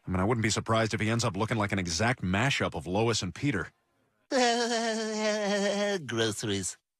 I mean, I wouldn't be surprised if he ends up looking like an exact mashup of Lois and Peter. Groceries.